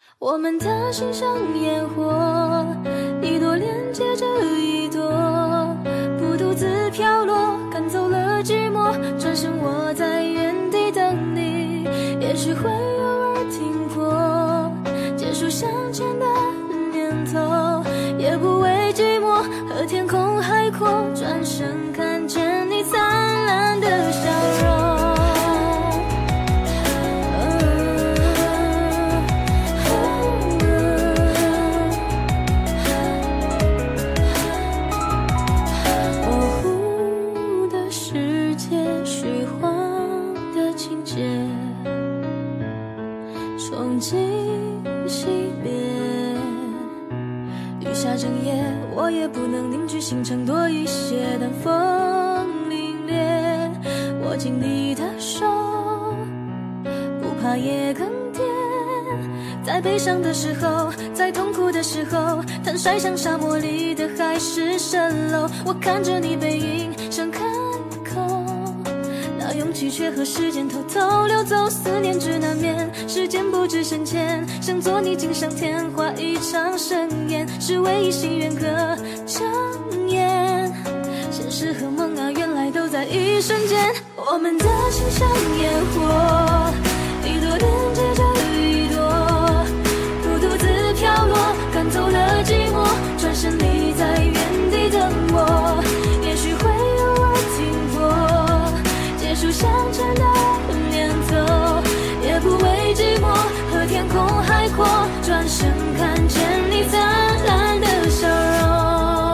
我们的心像烟火，一朵连接着一朵，不独自飘落，赶走了寂寞。转身我在原地等你，也许会偶尔停泊，结束向前的念头，也不畏寂寞和天空海阔。转身看见你灿烂的笑容。憧憬熄灭，雨下整夜，我也不能凝聚心肠多一些。但风凛冽，握紧你的手，不怕夜更迭。在悲伤的时候，在痛苦的时候，坦率像沙漠里的海市蜃楼。我看着你背影，想开口，那勇气却和时间偷偷溜走。思念只难眠，时间不知深浅，想做你锦上添花一场盛宴，是唯一心愿可睁眼。现实和梦啊，原来都在一瞬间。我们的心像烟火，一朵连接着一朵，不独自飘落，赶走了寂寞。转身你在原地等我，也许会偶尔停泊，结束向前的念头，也不畏寂寞和天空海阔。转身看见你灿烂的笑容。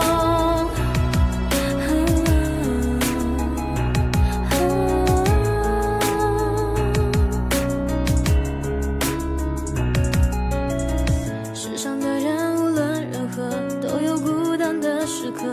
世上的人无论任何，都有孤单的时刻，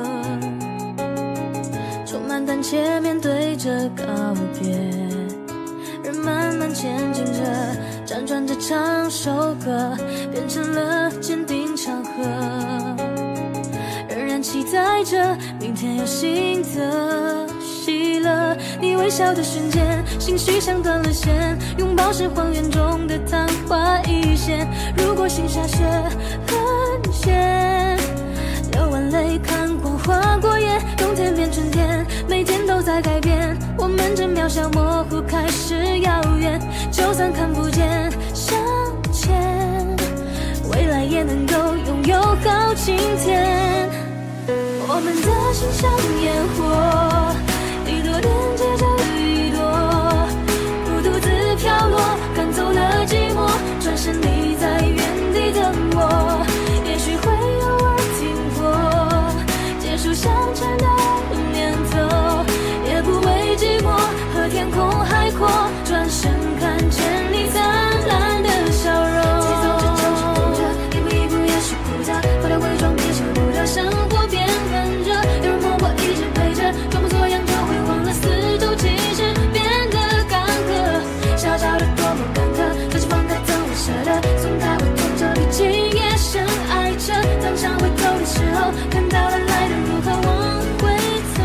充满胆怯面对着告别。人慢慢前进着，辗转着唱首歌，变成了坚定长河。仍然期待着明天有新的喜乐。你微笑的瞬间，心绪像断了线，拥抱是荒原中的昙花一现。如果心下雪很咸，流完泪看光划过眼，冬天变春天，每天都在改变。我们正渺小模糊开始遥远，就算看不见向前，未来也能够拥有好晴天。我们的心像烟火，一朵连接着一朵，不独自飘落，赶走了寂寞。转身你在原地等我，也许会偶尔停泊，结束向前的念头，也不畏寂寞和天空海阔。转身看见你灿烂的笑容。节奏这就是等着，一步一步也是复杂，脱掉伪装别舍不得，生活变很热，有人默默一直陪着，装模作样就会忘了四周其实变得干涸。小小的多么坎坷，可是放开怎会舍得，松开会痛着，毕竟也深爱着。当想回头的时候，看到了来的如何往回走。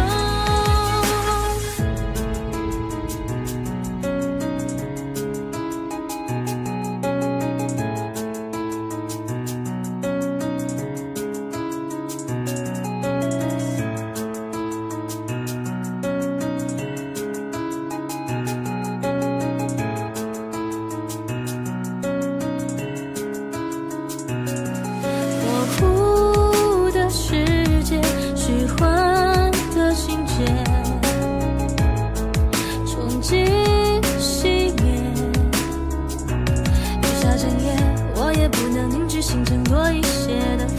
形成多一些的